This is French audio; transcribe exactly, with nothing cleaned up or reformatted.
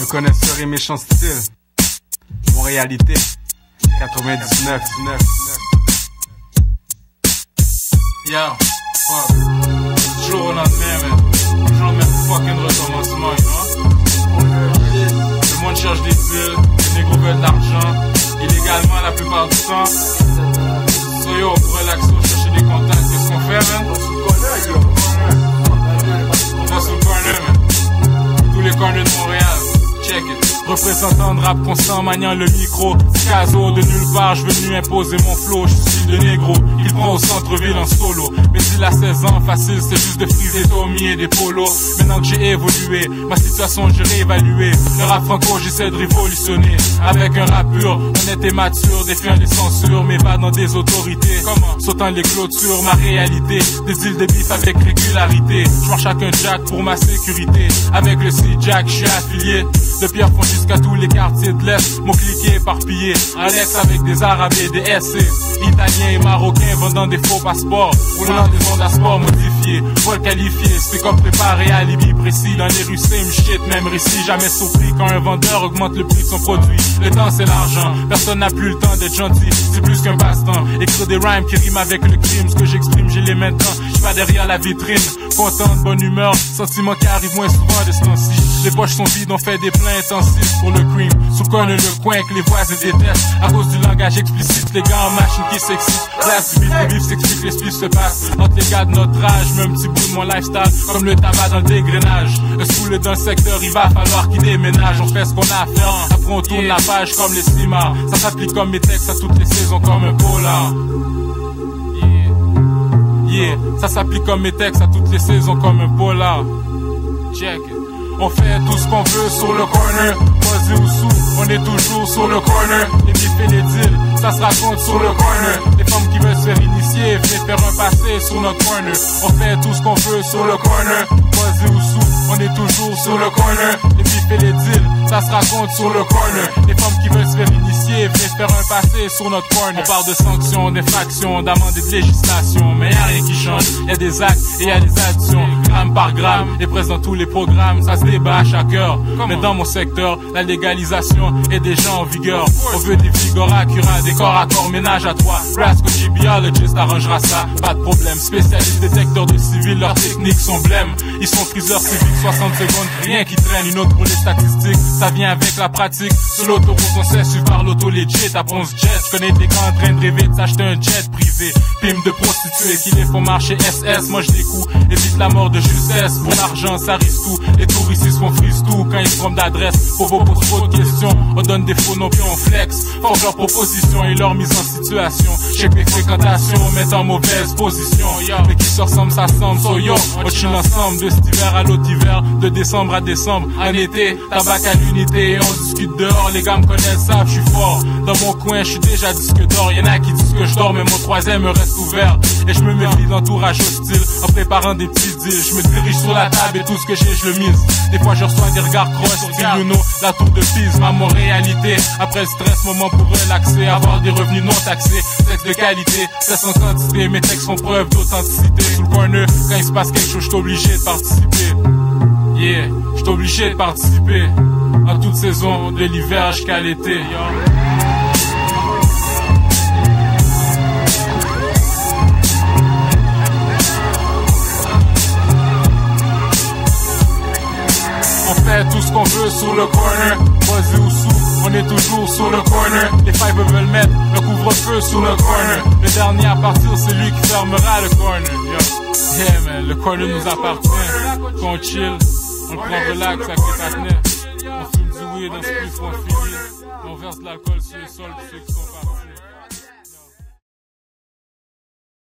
connaisseur et méchant style. Mon réalité. quatre-vingt-dix-neuf. Yo, fuck. Toujours au lendemain, man. Toujours le même fucking recommencement, you know? Le monde cherche des deals, les négros veulent de l'argent, illégalement la plupart du temps. So yo, pour relaxer, chercher des contacts, qu'est-ce qu'on fait, man? On va sur le corner, man. Tous les corners de Montréal. Check it. Représentant de rap constant, maniant le micro. Caso de nulle part, je venu imposer mon flow. Je suis de négro, il prend au centre-ville en solo. Mais il a seize ans, facile, c'est juste de friser Tommy et des polos. Maintenant que j'ai évolué, ma situation j'ai réévalué. Le rap franco, j'essaie de révolutionner. Avec un rap pur, honnête et mature, défiant les censures, mais pas dans des autorités. Comment? Sautant les clôtures, ma réalité. Des îles de bif avec régularité. Je marche avec un jack pour ma sécurité. Avec le C-Jack, je suis affilié. De Pierrefonds jusqu'à tous les quartiers de l'Est, mon cliquet éparpillé. Alex avec des Arabes et des S C. Italiens et Marocains vendant des faux passeports. Roulant des ondes à sport modifiés. Vol qualifié, c'est comme préparé, alibi précis. Dans les rues, same shit, même récit. Jamais surpris quand un vendeur augmente le prix de son produit. Le temps c'est l'argent, personne n'a plus le temps d'être gentil. C'est plus qu'un passe-temps. Écrire des rhymes qui riment avec le crime. Ce que j'exprime, j'ai les mains dedans. J'suis pas derrière la vitrine. Content, de bonne humeur. Sentiment qui arrive moins souvent de ce temps-ci. Les poches sont vides, on fait des plans intensifs pour le cream. Sous conne le coin que les voisins détestent. À cause du langage explicite, les gars en machine qui s'excitent. Place du bif, le bif s'explique, les spliffs se passent. Entre les gars de notre âge, mets un petit bout de mon lifestyle. Comme le tabac dans le dégrenage. Le soule dans le secteur, il va falloir qu'il déménage. On fait ce qu'on a à faire, après on tourne la page comme les cinémas. Ça s'applique comme mes textes à toutes les saisons comme un polar. Yeah, yeah. Ça s'applique comme mes textes à toutes les saisons comme un polar. Check it. On fait tout ce qu'on veut sur le corner, posé ou sous, on est toujours sur le corner. Les bifs et les deals, ça se raconte sur le corner. Les femmes qui veulent se faire initier, venez faire un passé sur notre corner. On fait tout ce qu'on veut sur le corner, posé ou sous, on est toujours sur le corner. Les bifs et les deals, ça se raconte sur le corner. Les femmes qui veulent se faire initier, venez faire un passé sur notre corner. On parle de sanctions, d'infractions, d'amendes et de législation, mais y'a rien qui change. Y'a des actes et y'a des actions, gramme par gramme, et presque dans tous les programmes, ça se débat à chaque heure. Mais dans mon secteur, la légalisation est déjà en vigueur. On veut des vigors accurats, des corps à corps, ménage à trois. Rasco Gebiologist arrangera ça, pas de problème. Spécialiste détecteur de civils, leurs techniques sont blêmes. Ils sont friseurs civiques, soixante secondes, rien qui traîne. Une autre pour les statistiques, ça vient avec la pratique. Sur l'autoroute, on sait suivre par l'auto legit. À Ponce Jet, je connais des gars en train de rêver de s'acheter un jet privé. Pime de prostituées qui les font marcher S S. Moi je découvre, évite la mort de justesse. Pour l'argent, ça risque tout. Les touristes ici se font frise tout quand ils se trompent d'adresse. Pour vos pose trop de questions, on donne des faux noms puis on flex. Forge leurs propositions et leur mise en situation. Check mes fréquentations, mettre en mauvaise position. Mais qui se ressemble, ça semble. So yo, on chill ensemble de cet hiver à l'autre hiver, de décembre à décembre. En été, tabac à l'unité et on discute dehors. Les gars me connaissent, savent, je suis fort. Dans mon coin, je suis déjà disque d'or. Y'en a qui disent que je dors, mais mon troisième me reste ouvert. Et je me méfie d'entourage hostile en préparant des petits deals. Je me dirige sur la table et tout ce que j'ai, je le mise. Des fois je reçois des regards cross, Youno, la tour de Pise, ma réalité. Après le stress, moment pour relaxer, avoir des revenus non taxés, sexe de qualité, sexe en quantité, mes textes font preuve d'authenticité. Sous le corner, quand il se passe quelque chose, je suis obligé de participer. Yeah, je suis obligé de participer. En toute saison, de l'hiver jusqu'à l'été. On fait tout ce qu'on veut sur le corner, posé ou sous, on est toujours sur le corner. Les fives veulent mettre le couvre-feu sur le corner. Le dernier à partir, c'est lui qui fermera le corner. Yo. Yeah man, le corner nous appartient. Quand on chill, on le prend relax avec les partenaires. On fume du weed, on se plus on finit. On verse de l'alcool sur le sol pour ceux qui sont partis.